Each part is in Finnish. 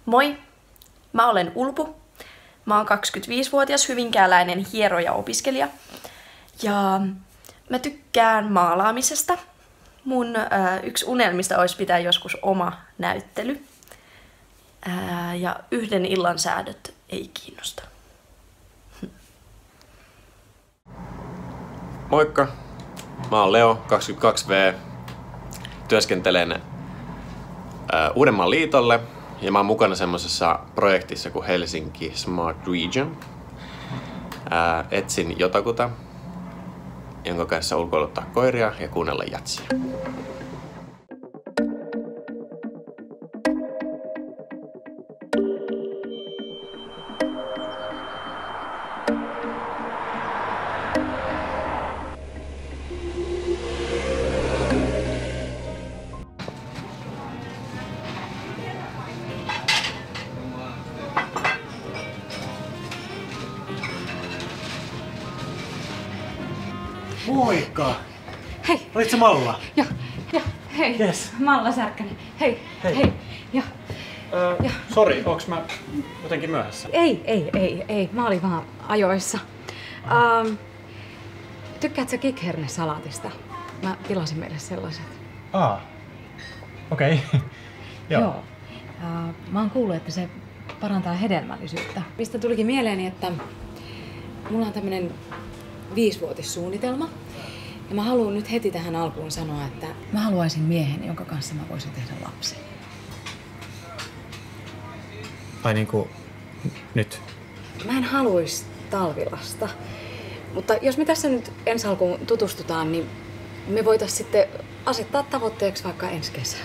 Moi, mä olen Ulpu. Mä oon 25-vuotias hyvinkääläinen hieroja-opiskelija. Ja mä tykkään maalaamisesta. Mun yksi unelmista olisi pitää joskus oma näyttely. Ja yhden illan säädöt ei kiinnosta. Moikka, mä oon Leo, 22V. Työskentelen Uudenmaan liitolle ja mä oon mukana semmosessa projektissa kuin Helsinki Smart Region. Etsin jotakuta, jonka kanssa ulkoiluttaa koiria ja kuunnella jatsia. Moikka! Hei! Olit sä Malla? Joo, hei! Yes. Malla Särkkänen. Hei! Joo. Sori, onks mä jotenkin myöhässä? Ei. Mä olin vaan ajoissa. Tykkäätkö kikhernesalaatista? Mä tilasin meille sellaiset. Okei. Joo. Mä oon kuullut, että se parantaa hedelmällisyyttä. Mistä tulikin mieleeni, että mulla on tämmönen 5-vuotissuunnitelma. Ja mä haluan nyt heti tähän alkuun sanoa, että mä haluaisin miehen, jonka kanssa mä voisin tehdä lapsen. Tai niinku nyt. Mä en haluais talvilasta. Mutta jos me tässä nyt ensi alkuun tutustutaan, niin me voitais sitten asettaa tavoitteeksi vaikka ensi kesä.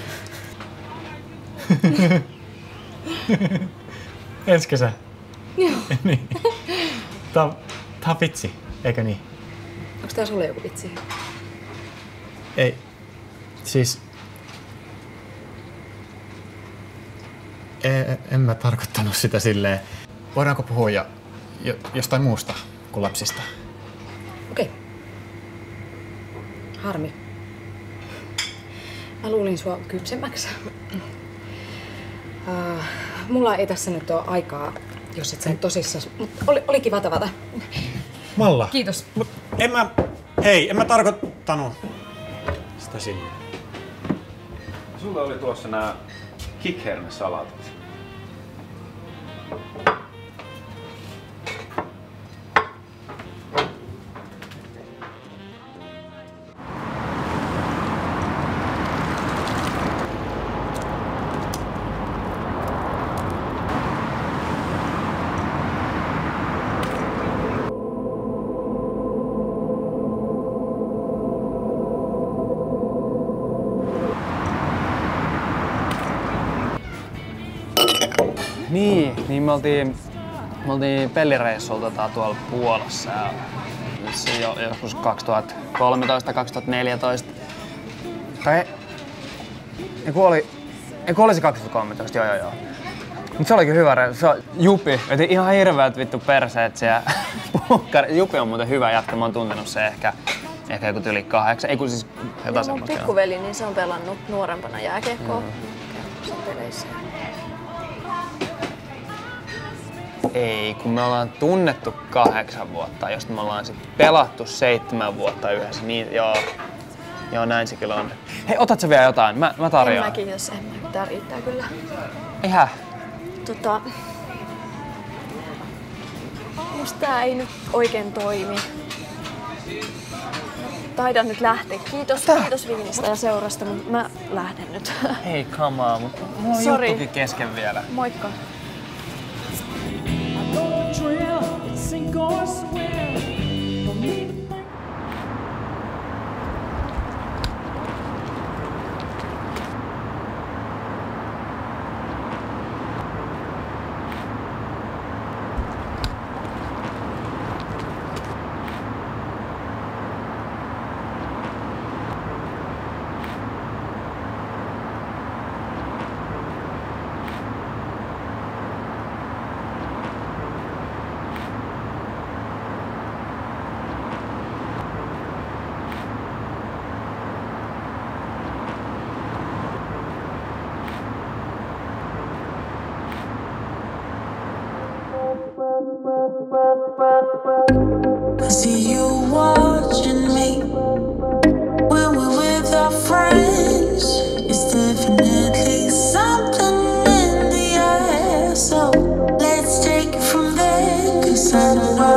Ensi kesä. Joo. Niin. Tää on vitsi, eikö niin? Onks tää sulle joku vitsi? Ei. Siis... En mä tarkoittanut sitä silleen. Voidaanko puhua jostain muusta kuin lapsista? Okei. Harmi. Mä luulin sua kypsemmäksi. Mulla ei tässä nyt ole aikaa, jos et sä nyt tosissas. Mut oli kiva tavata. Malla. Kiitos. Mut en mä tarkoittanut sitä silleen. Sulla oli tuossa nää kikhernesalaatit. Niin me oltiin pellireissulla tuolla Puolassa ja se joskus 2013, 2014. Tai ei kun oli se 2013, joo. Mut se olikin hyvä reissu. Jupi, veti ihan hirveät vittu perseet siellä. Jupi on muuten hyvä jätkä, mä oon tuntenut se ehkä joku yli 8, ei kun siis jotain semmoista. Mun pikkuveli, niin se on pelannut nuorempana jääkiekkoa peleissä. Ei, kun me ollaan tunnettu 8 vuotta, josta me ollaan sit pelattu 7 vuotta yhdessä, niin joo näin se kyllä on. Hei, otat sä vielä jotain? Mä tarjoan. En mäkin, jos en. Tää riittää kyllä. Eihän. Musta tää ei nyt oikein toimi. Taidan nyt lähteä. Kiitos viinistä ja seurasta, mutta mä lähden nyt. Hei, come on, mutta mulla on juttukin kesken vielä. Moikka. sunrise.